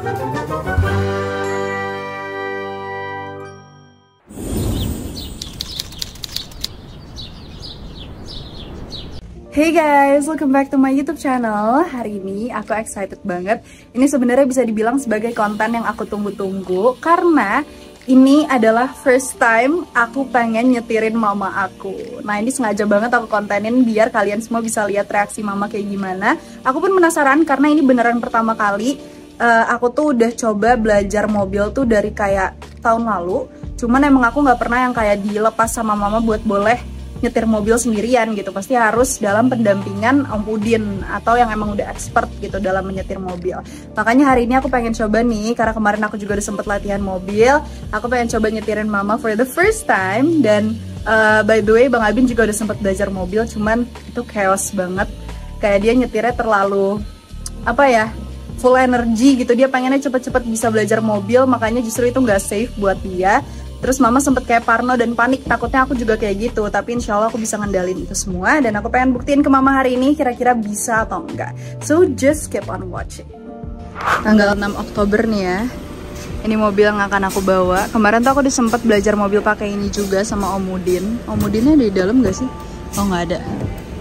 Hey guys, welcome back to my YouTube channel. Hari ini aku excited banget. Ini sebenarnya bisa dibilang sebagai konten yang aku tunggu-tunggu karena ini adalah first time aku pengen nyetirin mama aku. Nah, ini sengaja banget aku kontenin biar kalian semua bisa lihat reaksi mama kayak gimana. Aku pun penasaran karena ini beneran pertama kali aku tuh udah coba belajar mobil tuh dari kayak tahun lalu. Cuman emang aku nggak pernah yang kayak dilepas sama mama buat boleh nyetir mobil sendirian gitu, pasti harus dalam pendampingan Om Udin atau yang emang udah expert gitu dalam menyetir mobil. Makanya hari ini aku pengen coba nih, karena kemarin aku juga udah sempet latihan mobil, aku pengen coba nyetirin mama for the first time. Dan by the way, Bang Abin juga udah sempet belajar mobil, cuman itu chaos banget, kayak dia nyetirnya terlalu apa ya, full energy gitu, dia pengennya cepet-cepet bisa belajar mobil, makanya justru itu nggak safe buat dia. Terus mama sempet kayak parno dan panik, takutnya aku juga kayak gitu. Tapi insya Allah aku bisa ngendalin itu semua. Dan aku pengen buktiin ke mama hari ini kira-kira bisa atau enggak. So just keep on watching. Tanggal 6 Oktober nih ya. Ini mobil yang akan aku bawa. Kemarin tuh aku udah sempet belajar mobil pakai ini juga sama Om Udin. Om Udinnya ada di dalam gak sih? Oh nggak ada.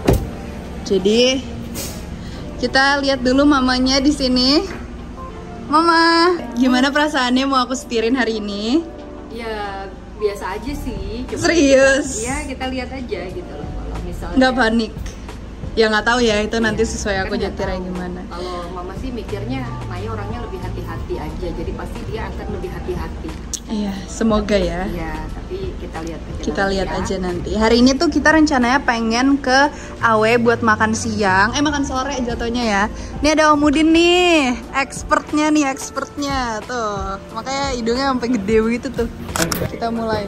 Jadi kita lihat dulu mamanya di sini. Mama, gimana perasaannya mau aku setirin hari ini? Ya biasa aja sih. Cuma serius? Iya, kita lihat aja gitu loh. Kalau misalnya nggak panik? Ya nggak tahu ya, itu nanti sesuai aku kan nyetirnya gimana. Kalau mama sih mikirnya Maya orangnya lebih hati-hati aja, jadi pasti dia akan lebih hati-hati. Iya, semoga ya. Iya, tapi kita lihat aja. Kita lihat aja nanti. Hari ini tuh kita rencananya pengen ke AW buat makan siang. Makan sore jatuhnya ya. Ini ada Om Udin nih, expertnya tuh. Makanya hidungnya sampai gede begitu tuh. Kita mulai.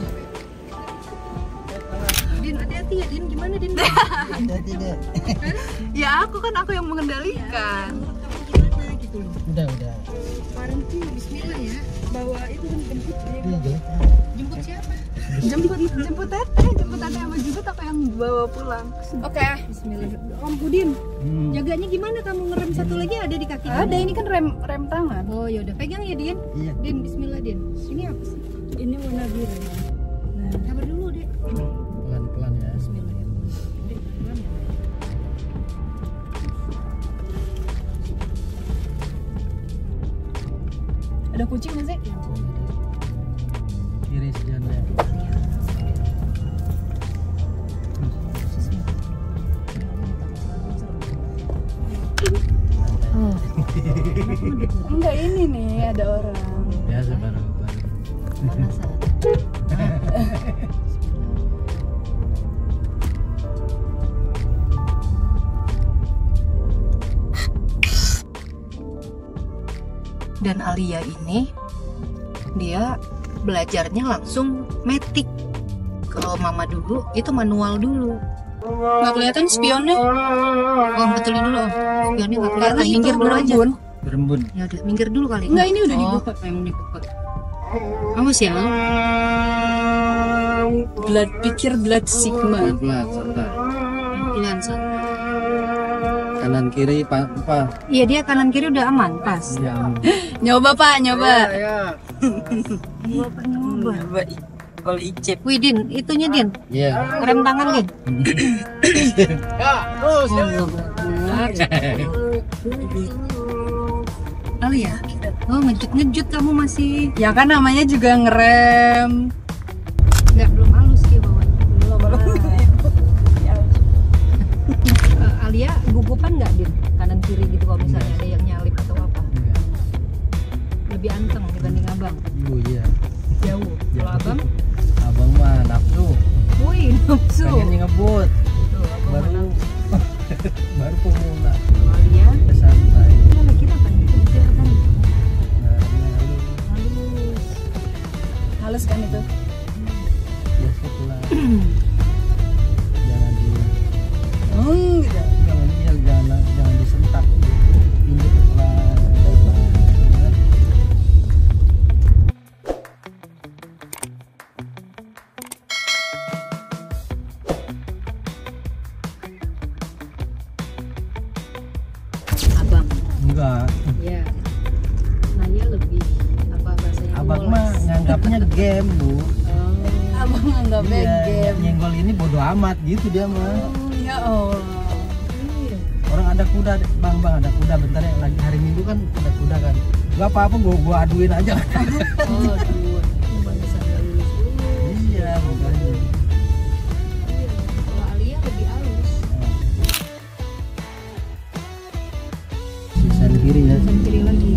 Din, hati-hati ya Din, gimana Din? Hati-hati deh. Ya aku yang mengendalikan. Gimana gitu loh. Udah. Kemarin tuh bismillah ya, bawa itu kan jemput dia. Iya, Jemput siapa? Jemput teteh sama juga tak yang bawa pulang. Oke. Bismillah. Om Udin, jaganya gimana kamu ngerem satu lagi ada di kaki? Ada, ini kan rem tangan. Oh yaudah, pegang ya Din. Iya. Din, bismillah Din. Ini apa sih? Ini warna biru. Nah, sabar dulu Dek. Pelan-pelan ya. Bismillah ya. Dek, pelan ya. Ada kucing nggak sih? Kiri sejalan ya. Enggak, ini nih ada orang. Biasa baru. Panasan. Dan Alia ini dia belajarnya langsung matic. Kalau mama dulu itu manual dulu. Nggak kelihatan spionnya? Oh, betulin dulu. Spionnya nggak kelihatan. Karena Minggir dulu aja. Berembun. Ya udah, minggir dulu kali. Enggak, ini udah Oh, dibuka. memang dibuka. Awas ya. Blood pikir blood sigma. Pelan-pelan, santai. Pelan santai. Kanan kiri apa? Iya, dia kanan kiri udah aman, pas. Ya. Nyoba Pak, nyoba. Nyoba. Kalau icip. Wih Din, itunya Din. Iya. Rem tangan Din. Terus. Oh, kali ya? Oh, ngejut kamu masih. Ya kan namanya juga ngerem. Enggak, belum halus dia bawahnya. Alia gugupan nggak Din? Kanan kiri gitu kalau misalnya ada yang nyalip atau apa? Lebih anteng dibanding abang. Iya. Jauh. Kalau abang? Abang mah nafsu. Wih, nafsu. Pengen ngebut. Tuh, abang Baru mana? baru pemula. Kalau Alia, Santai. kita lagi apa nih? Kejar kan? Halus. Halus kan itu? Biasa pelan. Jangan di Gitu. jangan disentak gitu. Ini pelan. abang mah nganggapnya game bu. Abang nganggapnya game. Nyenggol ini bodo amat gitu dia mah. Ya Allah. Orang ada kuda, bang ada kuda bentar ya, lagi hari Minggu kan ada kuda kan. Gak apa-apa, gua aduin aja. Oh, aduh. Pantesan gak lulus. Iya, makanya. Kalau Alia lebih halus. Sisa kiri ya. Sisa kiri lagi.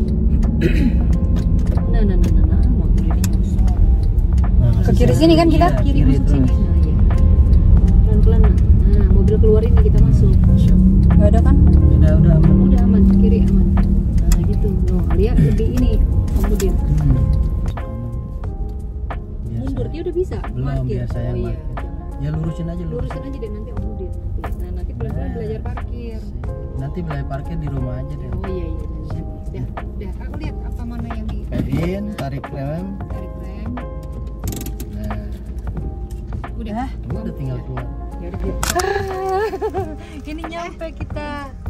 Nah, mobil ini nyosor. Nah, Ke kiri sini kan kita? Iya, Kiri masuk terus. sini. Nah, iya. Pelan-pelan nah. Nah, mobil keluar ini kita masuk. Gak ada kan? Udah aman. Udah aman, kiri aman. Nah, gitu. Loh, Alia lebih ini kemudian. Mundur dia udah bisa Belum, parkir. biasa yang Oh iya. parkir. Ya lurusin aja Lurusin aja deh nanti Om Udin nanti. Nah, nanti pelan-pelan belajar parkir. Nanti belajar parkir di rumah aja deh. Oh iya. Dah, aku lihat apa mana yang di Pedin, tarik rem. tarik rem. Nah, Udah. udah tinggal keluar. Ya udah. Ini nyampe kita.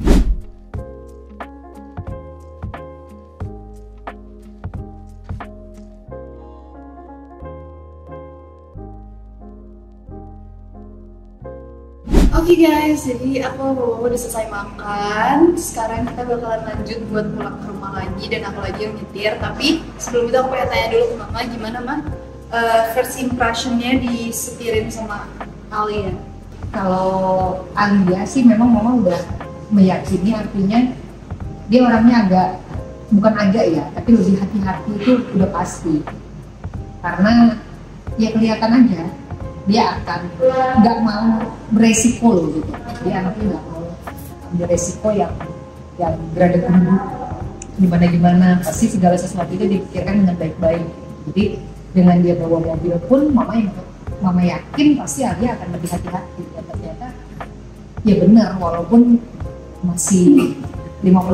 Oke guys, jadi aku sama Mama udah selesai makan. Sekarang kita bakalan lanjut buat pulang ke rumah lagi dan aku lagi yang nyetir. Tapi sebelum itu aku pengen tanya dulu ke Mama, gimana Mah first impressionnya disetirin sama Alia? Kalau Alia sih memang Mama udah meyakini, artinya dia orangnya bukan agak ya, tapi lebih hati-hati itu udah pasti. Karena ya kelihatan aja dia akan nggak mau beresiko loh gitu. Dia anaknya nggak mau ambil resiko yang berada gimana, pasti segala sesuatu itu dipikirkan dengan baik-baik. Jadi dengan dia bawa mobil pun Mama yakin pasti Alia akan lebih hati-hati. Dan ternyata ya benar, walaupun masih 50%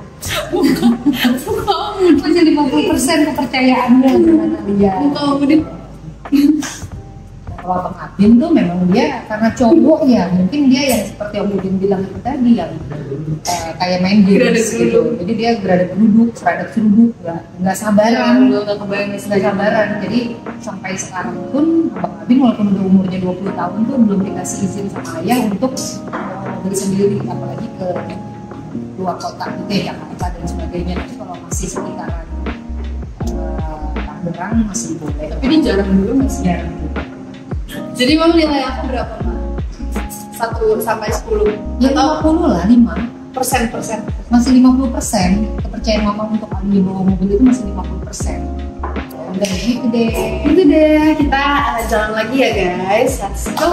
masih 50% kepercayaannya dengan Alia. Kalau Abang Abin tuh memang dia karena cowok ya, mungkin dia yang seperti Om Udin bilang itu tadi, yang kayak main games gitu. Jadi dia geradak seruduk, nggak sabaran, nggak sabaran. Jadi sampai sekarang pun Abang Abin walaupun udah umurnya 20 tahun tuh belum dikasih izin sama ayah untuk beli sendiri, apalagi ke luar kota gitu ya, Jakarta dan sebagainya. Tapi kalau masih sekitaran Tangerang masih boleh. Tapi ini jarang dulu masih. Jarang. Jadi Mama nilai aku berapa Mah? 1 sampai 10? Ya 50 lah, 5. Persen. Masih 50%. Kepercayaan Mama untuk Alia bawa mobil itu masih 50%. Udah gitu deh. Itu deh, kita jalan lagi ya guys. Let's go.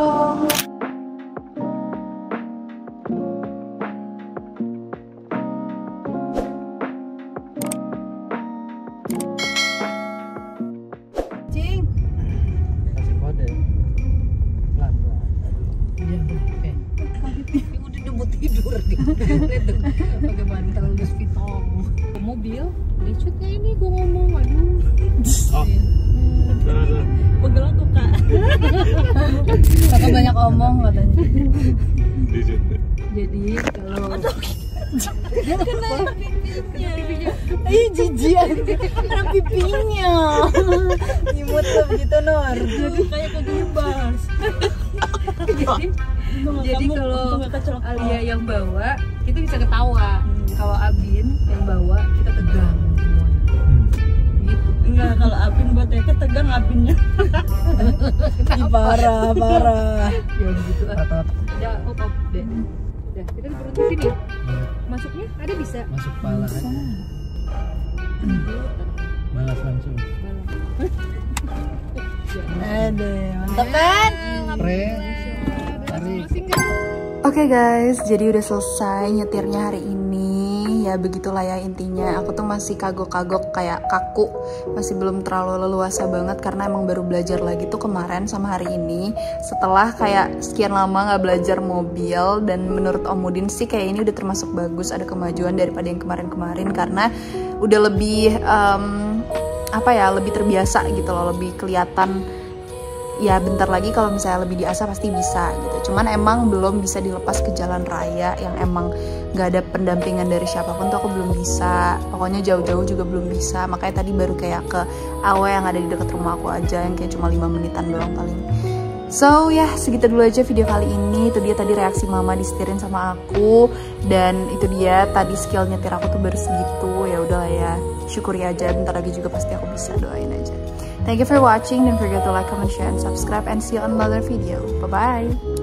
Kasih kode. Pelan-pelan. Iya, oke. Udah mau tidur nih. Lihat tuh, pakai bantal Louis Vuitton. Mobil, lecutnya ini gue ngomong, aduh. Oh. Pegel aku Kak. Kakak banyak omong katanya. Jadi kalau dia kena pipinya. Ih jijik, kena pipinya. Imut tuh begitu Nur. Jadi kayak kegibas. Jadi kalau Alia yang bawa, kita bisa ketawa. Kalau Abin yang bawa, kita tegang semuanya. Gitu. Enggak, kalau Abin buat Tete tegang Abinnya. Parah. Ya gitu ah. Otot. Udah, op deh. Udah, kita berhenti sini. Masuknya ada bisa. Masuk pala aja. Balas langsung. Aduh, mantap kan? Pre. Tarik. Oke guys, jadi udah selesai nyetirnya hari ini. Ya begitulah ya intinya. Aku tuh masih kagok-kagok kayak kaku. Masih belum terlalu leluasa banget karena emang baru belajar lagi tuh kemarin sama hari ini. Setelah kayak sekian lama gak belajar mobil. Dan menurut Om Udin sih kayak ini udah termasuk bagus. Ada kemajuan daripada yang kemarin-kemarin. Karena udah lebih lebih terbiasa gitu loh. Lebih kelihatan ya bentar lagi kalau misalnya lebih diasah pasti bisa gitu. Cuman emang belum bisa dilepas ke jalan raya yang emang gak ada pendampingan dari siapapun tuh aku belum bisa. Pokoknya jauh-jauh juga belum bisa. Makanya tadi baru kayak ke AW yang ada di dekat rumah aku aja, yang kayak cuma 5 menitan doang paling. So ya segitu dulu aja video kali ini. Itu dia tadi reaksi mama disetirin sama aku, dan itu dia tadi skill nyetir aku tuh baru segitu. Ya udahlah ya, syukuri aja, bentar lagi juga pasti aku bisa, doain aja. Thank you for watching, don't forget to like, comment, share, and subscribe, and see you on another video. Bye bye.